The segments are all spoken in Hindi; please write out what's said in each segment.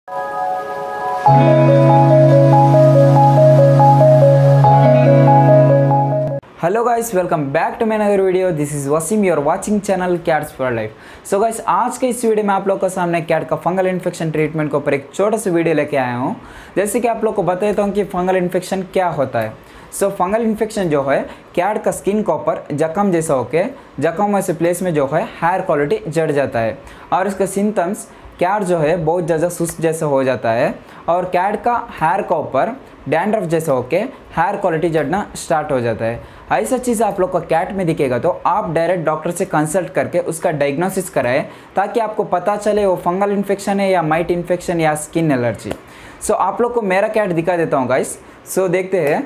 Hello guys, welcome back to my another video. This is Wasim, you are watching channel Cats for Life. So guys, आज के इस वीडियो में आप लोग के सामने कैट का फंगल इन्फेक्शन ट्रीटमेंट के ऊपर एक छोटा सा वीडियो लेके आया हूँ। जैसे कि आप लोग को बता देता हूँ कि फंगल इन्फेक्शन क्या होता है। सो फंगल इन्फेक्शन जो है कैट का स्किन के ऊपर जख्म जैसा होके जख्म ऐसे प्लेस में जो है हेयर क्वालिटी जड़ जाता है और इसका सिम्टम्स कैट जो है बहुत ज़्यादा सुस्त जैसा हो जाता है और कैट का हेयर के ऊपर डैंड्रफ जैसा होके हेयर क्वालिटी जड़ना स्टार्ट हो जाता है। ऐसा चीज़ आप लोग का कैट में दिखेगा तो आप डायरेक्ट डॉक्टर से कंसल्ट करके उसका डायग्नोसिस कराएं ताकि आपको पता चले वो फंगल इन्फेक्शन है या माइट इन्फेक्शन या स्किन एलर्जी। सो आप लोग को मेरा कैट दिखा देता हूँ गाइस। सो देखते हैं।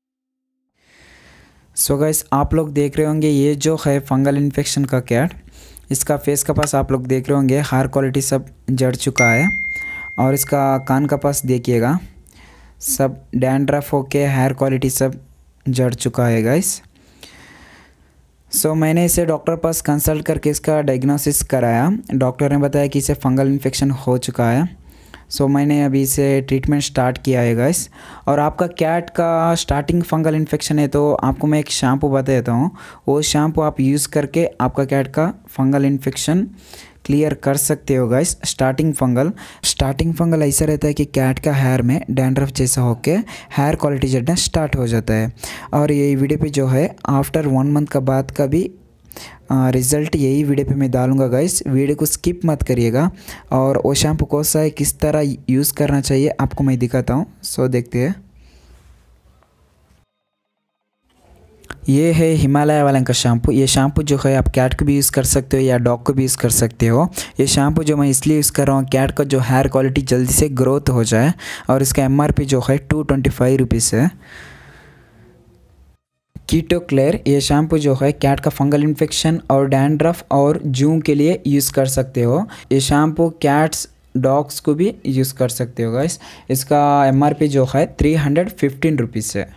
सो गाइस, आप लोग देख रहे होंगे ये जो है फंगल इन्फेक्शन का कैट। इसका फेस का पास आप लोग देख रहे होंगे हेयर क्वालिटी सब जड़ चुका है और इसका कान का पास देखिएगा सब डैंड्रफ होके हेयर क्वालिटी सब जड़ चुका है गाइस। सो मैंने इसे डॉक्टर पास कंसल्ट करके इसका डायग्नोसिस कराया। डॉक्टर ने बताया कि इसे फंगल इन्फेक्शन हो चुका है। सो मैंने अभी इसे ट्रीटमेंट स्टार्ट किया है गाइस। और आपका कैट का स्टार्टिंग फंगल इन्फेक्शन है तो आपको मैं एक शैम्पू बता देता हूँ। वो शैम्पू आप यूज़ करके आपका कैट का फंगल इन्फेक्शन क्लियर कर सकते हो गाइस। स्टार्टिंग फंगल ऐसा रहता है कि कैट का हेयर में डैंड्रफ जैसा होके हेयर क्वालिटी जड़ना स्टार्ट हो जाता है। और ये वीडियो पे जो है आफ्टर 1 मंथ का बाद का भी रिज़ल्ट यही वीडियो पे मैं डालूंगा गाइस। वीडियो को स्किप मत करिएगा। और वो शैम्पू कौन सा है, किस तरह यूज़ करना चाहिए आपको मैं दिखाता हूँ। सो देखते हैं। ये है हिमालय वाले का शैम्पू। ये शैम्पू जो है आप कैट को भी यूज़ कर सकते हो या डॉग को भी यूज़ कर सकते हो। ये शैम्पू जो मैं इसलिए यूज़ कर रहा हूँ कैट का जो हेयर क्वालिटी जल्दी से ग्रोथ हो जाए। और इसका MRP जो है 225 रुपीज़ है। कीटो क्लेयर ये शैम्पू जो है कैट का फंगल इन्फेक्शन और डैंड्रफ और जूं के लिए यूज़ कर सकते हो। ये शैम्पू कैट्स डॉग्स को भी यूज़ कर सकते हो गाइस। इसका MRP जो है 315 रुपीज़ है।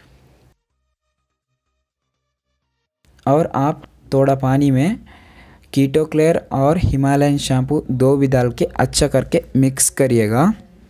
और आप थोड़ा पानी में कीटो क्लेयर और हिमालयन शैम्पू दो भी डाल के अच्छा करके मिक्स करिएगा।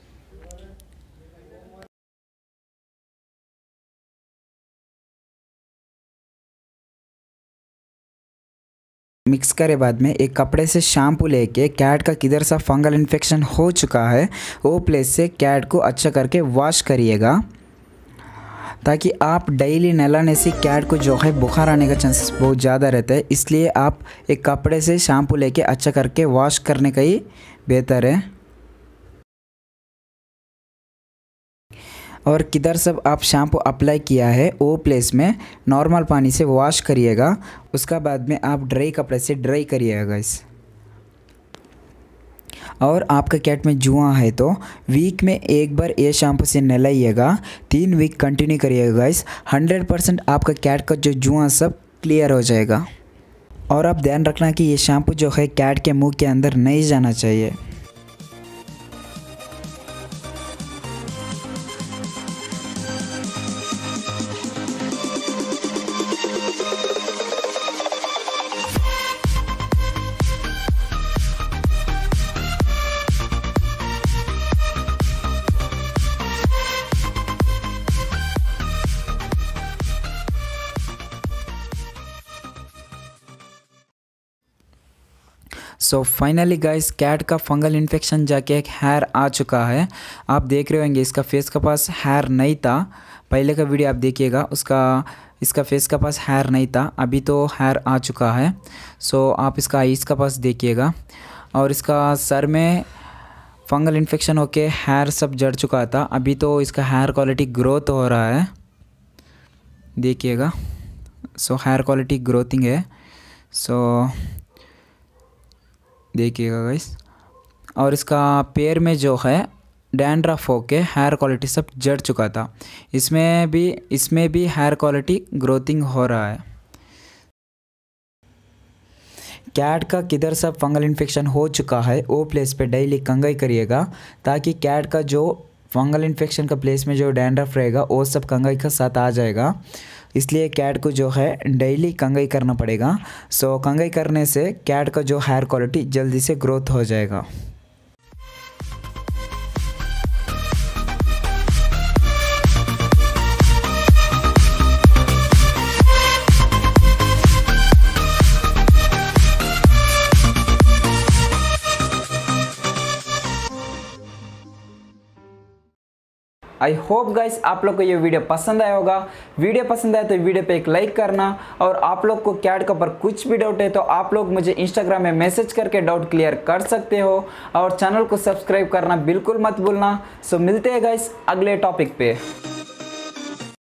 मिक्स करे बाद में एक कपड़े से शैम्पू लेके कैट का किधर सा फंगल इन्फेक्शन हो चुका है वो प्लेस से कैट को अच्छा करके वॉश करिएगा ताकि आप डेली नहलाने से कैट को जो है बुखार आने का चांसेस बहुत ज़्यादा रहता है। इसलिए आप एक कपड़े से शैम्पू लेके अच्छा करके वॉश करने का ही बेहतर है। और किधर सब आप शैम्पू अप्लाई किया है वो प्लेस में नॉर्मल पानी से वॉश करिएगा। उसका बाद में आप ड्राई कपड़े से ड्राई करिएगा गाइस। और आपका कैट में जुआ है तो वीक में एक बार ये शैम्पू से नहलाइएगा। 3 वीक कंटिन्यू करिएगा गाइस। 100% आपका कैट का जो जुआ सब क्लियर हो जाएगा। और आप ध्यान रखना कि ये शैम्पू जो है कैट के मुंह के अंदर नहीं जाना चाहिए। सो फाइनली गाइस, कैट का फंगल इन्फेक्शन जाके एक हेयर आ चुका है। आप देख रहे होंगे इसका फेस का पास हेयर नहीं था। पहले का वीडियो आप देखिएगा इसका फेस का पास हेयर नहीं था, अभी तो हेयर आ चुका है। सो आप इसका आईज का पास देखिएगा। और इसका सर में फंगल इन्फेक्शन होके हेयर सब जड़ चुका था। अभी तो इसका हेयर क्वालिटी ग्रोथ हो रहा है, देखिएगा। सो हेयर क्वालिटी ग्रोथिंग है। सो देखिएगा गाइस। और इसका पैर में जो है डैंड्रफ होके हेयर क्वालिटी सब जड़ चुका था। इसमें भी हेयर क्वालिटी ग्रोथिंग हो रहा है। कैट का किधर सब फंगल इन्फेक्शन हो चुका है वो प्लेस पे डेली कंघी करिएगा ताकि कैट का जो फंगल इन्फेक्शन का प्लेस में जो डैंड्रफ रहेगा वो सब कंघी का साथ आ जाएगा। इसलिए कैट को जो है डेली कंघी करना पड़ेगा। सो कंघी करने से कैट का जो हेयर क्वालिटी जल्दी से ग्रोथ हो जाएगा। आई होप गाइस आप लोग को ये वीडियो पसंद आया होगा। वीडियो पसंद आया तो वीडियो पे एक लाइक करना, और आप लोग को कैट के ऊपर कुछ भी डाउट है तो आप लोग मुझे इंस्टाग्राम में मैसेज करके डाउट क्लियर कर सकते हो, और चैनल को सब्सक्राइब करना बिल्कुल मत भूलना। सो मिलते हैं गाइस अगले टॉपिक पे।